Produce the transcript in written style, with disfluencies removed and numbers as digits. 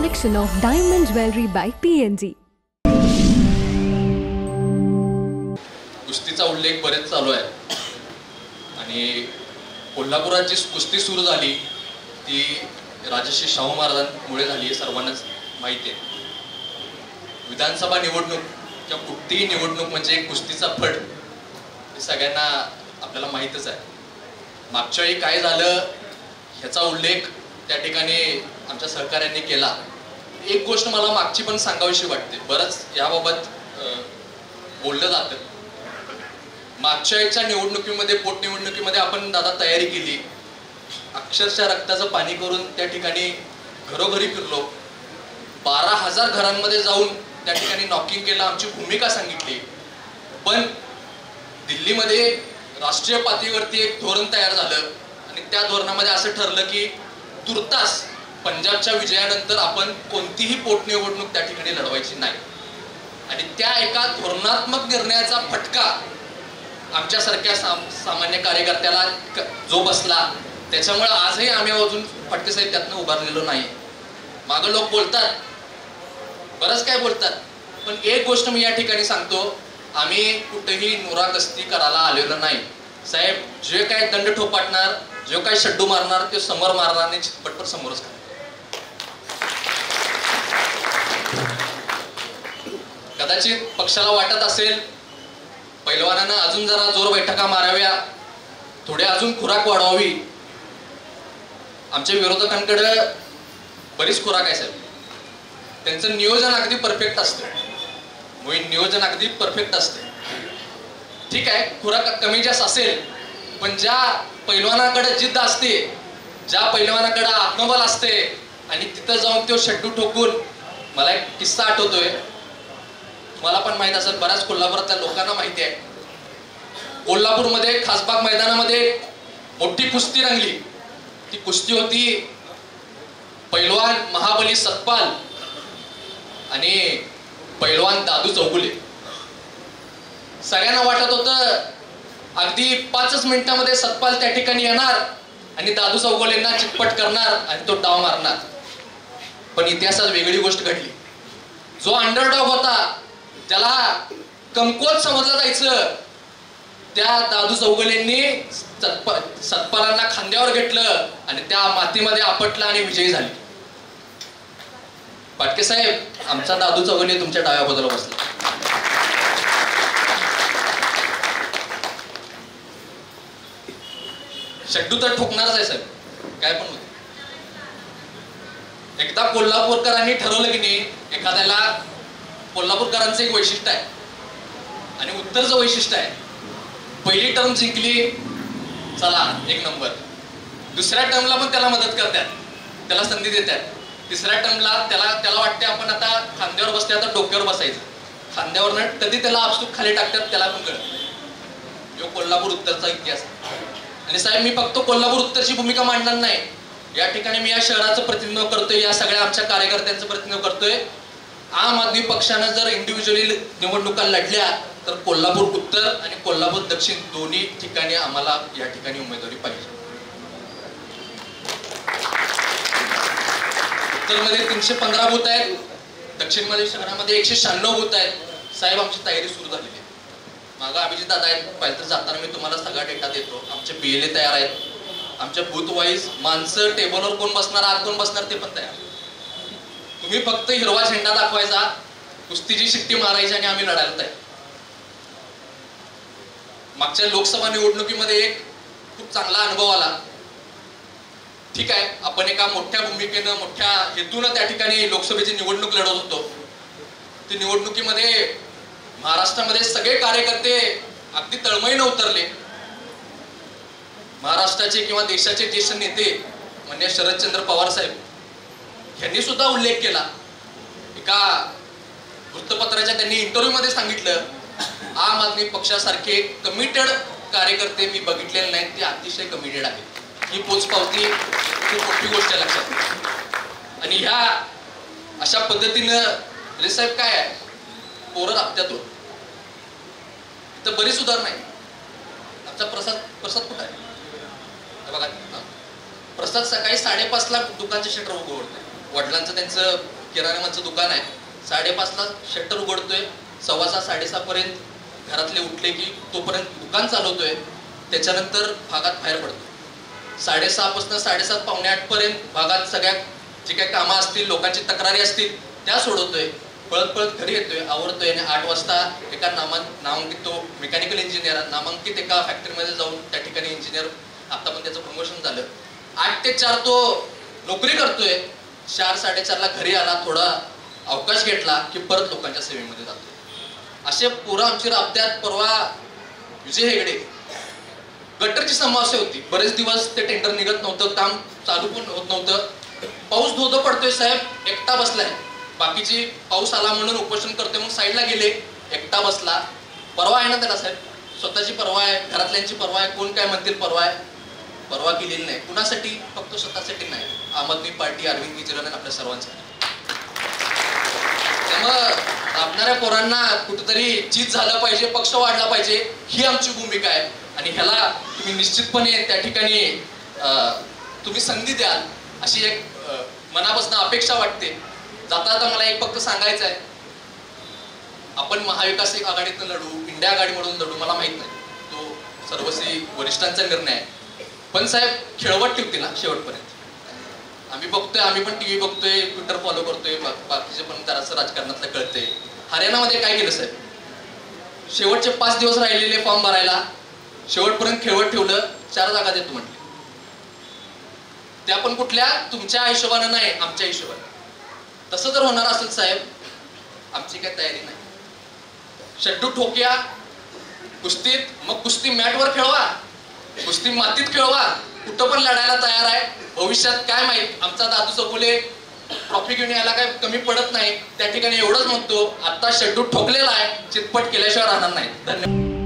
collection of diamond jewelry by PNG. कुस्तीचा उल्लेख बरेच चालू आहे आणि कोल्हापुरात जी कुस्ती सुरू झाली ती राजश्री शाहू महाराजांमुळे झाली हे सर्वांनाच माहिती आहे. विधानसभा निवडणूक किंवा कुठलीही निवडणूक म्हणजे कुस्तीचा फड हे सगळ्यांना आपल्याला माहीतच आहे. मागच्या वेळी काय झालं ह्याचा उल्लेख त्या ठिकाणी आमच्या सहकाऱ्यांनी केला. एक गोष्ट मला मागची पण सांगावीशी वाटते, बरंच याबाबत बोललं जातं. मागच्या वेळच्या निवडणुकीमध्ये पोटनिवडणुकीमध्ये आपण दादा तयारी केली, अक्षरशः रक्ताचं पाणी करून त्या ठिकाणी घरोघरी फिरलो, 12,000 घरांमध्ये जाऊन त्या ठिकाणी नॉकिंग केलं, आमची भूमिका सांगितली. पण दिल्लीमध्ये राष्ट्रीय पातळीवरती एक धोरण तयार झालं आणि त्या धोरणामध्ये असं ठरलं की तुर्तास पंजाबच्या विजयानंतर आपण कोणतीही पोटनिवडणूक त्या ठिकाणी लढवायची नाही. आणि त्या एका धोरणात्मक निर्णयाचा फटका आमच्यासारख्या सामान्य कार्यकर्त्याला जो बसला, त्याच्यामुळे आजही आम्ही अजून फटके साहेब त्यातनं उभारलेलो नाही. मागं लोक बोलतात, बरंच काय बोलतात, पण एक गोष्ट मी या ठिकाणी सांगतो, आम्ही कुठेही नुरागस्ती करायला आलेलो नाही. साहेब जे काय दंड ठोपाटणार, जो काय शड्डू मारणार ते समोर मारणार नाही, चितपटपर समोरच करणार. कदाचित पक्षाला वाटत असेल पैलवानांना अजून जरा जोर बैठका माराव्या, थोडे अजून खुराक वाढवावी. आमच्या विरोधकांकडे बरीच खुराक आहे साहेब, त्यांचं नियोजन अगदी परफेक्ट असतं, नियोजन अगदी परफेक्ट असतं. ठीक आहे, खुराक कमी जास्त असेल, पण ज्या पैलवानाकडे जिद्द असते, ज्या पैलवानाकडे आत्मबल असते आणि तिथं जाऊन तो शड्डू ठोकून, मला एक किस्सा आठवतोय, मला पण माहित असेल, बऱ्याच कोल्हापुरातल्या लोकांना माहिती आहे. कोल्हापूरमध्ये खासबाग मैदानामध्ये मोठी कुस्ती रंगली. ती कुस्ती होती पैलवान महाबली सतपाल आणि पैलवान दादू चौगुले. सगळ्यांना वाटत होतं अगदी 5 मिनिटांमध्ये सतपाल त्या ठिकाणी येणार आणि दादू चौगुलेंना चितपट करणार आणि तो डाव मारणार. पण इतिहासात वेगळी गोष्ट घडली. जो अंडरडॉग होता, ज्याला कमकुवत समजलं जायचं, त्या दादू चौगुलेंनी सतपालांना खांद्यावर घेतलं आणि त्या मातीमध्ये आपटलं आणि विजयी झाली. पाटके साहेब, आमचा दादू चौगुले तुमच्या डाव्या बाजूला बसला. शड्डू तर ठोकणारच आहे साहेब, काय पण होते. एकदा कोल्हापूरकरांनी ठरवलं की नाही, एखाद्याला कोल्हापूरकरांचं एक वैशिष्ट्य आहे आणि उत्तरचं वैशिष्ट्य आहे, पहिली टर्म जिंकली, चला 1 नंबर. दुसऱ्या टर्मला पण त्याला मदत करतात, त्याला संधी देतात. तिसऱ्या टर्मला त्याला वाटते आपण आता खांद्यावर बसते, आता डोक्यावर बसायचं. खांद्यावर कधी त्याला आपसूक खाली टाकतात, त्याला पण कळत. जो कोल्हापूर उत्तरचा इतिहास. आणि साहेब, मी फक्त कोल्हापूर उत्तरची भूमिका मांडणार नाही, या ठिकाणी मी या शहराचं प्रतिनिधित्व करतोय, या सगळ्या आमच्या कार्यकर्त्यांचं प्रतिनिधित्व करतोय. आम आदमी पक्षानं जर इंडिव्हिज्युअली निवडणुका लढल्या तर कोल्हापूर उत्तर आणि कोल्हापूर दक्षिण दोन्ही ठिकाणी आम्हाला या ठिकाणी उमेदवारी पाहिजे. उत्तरमध्ये 315 बूथ आहेत, दक्षिणमध्ये शहरामध्ये 196 बूथ आहेत. साहेब, आमची तयारी सुरू झालेली आहे. मागं अभिजित दादा आहेत, पाहिजे तर जाताना मी तुम्हाला सगळा डेटा देतो. आमचे BLA तयार आहेत, आमच्या बूथ वाईज माणसं, टेबलवर कोण बसणार, आत कोण बसणार ते पण तयार. तुम्ही फक्त हिरवा झेंडा दाखवायचा, कुस्तीची शिट्टी मारायची आणि आम्ही लढायला तयार. मागच्या लोकसभा निवडणुकीमध्ये एक खूप चांगला अनुभव आला. ठीक आहे, आपण एका मोठ्या भूमिकेनं, मोठ्या हेतूनं त्या ठिकाणी लोकसभेची निवडणूक लढवत होतो. ती निवडणुकीमध्ये महाराष्ट्रामध्ये सगळे कार्यकर्ते अगदी तळमळीनं उतरले. महाराष्ट्राचे किंवा देशाचे ज्येष्ठ नेते माननीय शरदचंद्र पवार साहेब यांनी सुद्धा उल्लेख केला. एका वृत्तपत्राच्या त्यांनी इंटरव्ह्यू मध्ये सांगितलं, आम आदमी पक्षासारखे कमिटेड कार्यकर्ते मी बघितलेले नाहीत, ते अतिशय कमिटेड आहेत. ही पोचपावती खूप मोठी गोष्ट आहे लक्षात. आणि ह्या अशा पद्धतीनं साहेब काय आहे, पोरं दाबत्यात होत तर बरी सुधारणा नाही. आमचा प्रसाद कुठं आहे बघा, प्रसाद सकाळी 5:30 दुकानचे शटर उघडते. वडिलांचं त्यांचं किराणा मालाचं दुकान आहे. 5:30ला शटर उघडतोय, 6:15 6:30 पर्यंत घरातले उठले की तोपर्यंत दुकान चालवतोय. त्याच्यानंतर भागात बाहेर पडतो. 6:30 पासून 7:30 पावणे 8 पर्यंत भागात सगळ्या जे काही कामं असतील, लोकांची तक्रारी असतील त्या सोडवतोय. पळत पळत घरी येतोय, आवरतोय आणि 8 वाजता एका नामांकित तो मेकॅनिकल इंजिनियर नामांकित एका फॅक्टरीमध्ये जाऊन त्या ठिकाणी इंजिनियर, आता पण त्याचं प्रमोशन झालं. 8 ते 4 तो नोकरी करतोय. 4 4:30ला घरी आला, थोडा अवकाश घेतला की परत लोकांच्या सेवेमध्ये जातो. असे पोरं आमची राबत्यात. परवा विजय हेगडे, गटरची समस्या होती, बरेच दिवस ते टेंडर निघत नव्हतं, काम चालू पण होत नव्हतं. पाऊस धोधो पडतोय, साहेब एकटा बसलाय. बाकीची पाऊस आला म्हणून उपोषण करतोय, मग साईडला गेले, एकटा बसला. परवा आहे ना त्याला साहेब, स्वतःची परवा आहे, घरातल्यांची परवा आहे, कोण काय म्हणतील परवा आहे. परवा केलेली नाही. कुणासाठी? फक्त स्वतःसाठी नाही, आम आदमी पार्टी, अरविंद केजरीवाल आपल्या सर्वांसाठी. त्यामुळं आपणाऱ्या पोरांना कुठेतरी चीज झालं पाहिजे, पक्ष वाढला पाहिजे, ही आमची भूमिका आहे. आणि ह्याला तुम्ही निश्चितपणे त्या ठिकाणी तुम्ही संधी द्याल अशी एक मनापासून अपेक्षा वाटते. जाता जाता मला एक फक्त सांगायचं आहे, आपण महाविकास आघाडीतनं लढू, इंडिया आघाडीमधून लढू, मला माहित नाही, तो सर्वस्वी वरिष्ठांचा निर्णय आहे. पण साहेब खेळवट ठेवते ना शेवटपर्यंत. आम्ही बघतोय, आम्ही पण टीव्ही बघतोय, ट्विटर फॉलो करतोय, बाकीचे पण जरासं राजकारणातलं कळतंय. हरियाणामध्ये काय केलं साहेब, शेवटचे 5 दिवस राहिलेले फॉर्म भरायला शेवटपर्यंत खेळवट ठेवलं, 4 जागा देतो म्हटले. त्या पण कुठल्या तुमच्या हिशोबानं नाही, आमच्या हिशोबानं. तसं जर होणार असेल साहेब, आमची काही तयारी नाही. शड्डू ठोक्या कुस्तीत, मग कुस्ती मॅटवर खेळवा, कुस्ती मातीत खेळवा, कुठं पण लढायला तयार आहे. भविष्यात काय माहित, आमचा दादू चौगुले ट्रॉफी घेऊन यायला काय कमी पडत नाही. त्या ठिकाणी एवढंच म्हणतो, आता शड्डू ठोकलेला आहे, चितपट केल्याशिवाय राहणार नाही. धन्यवाद.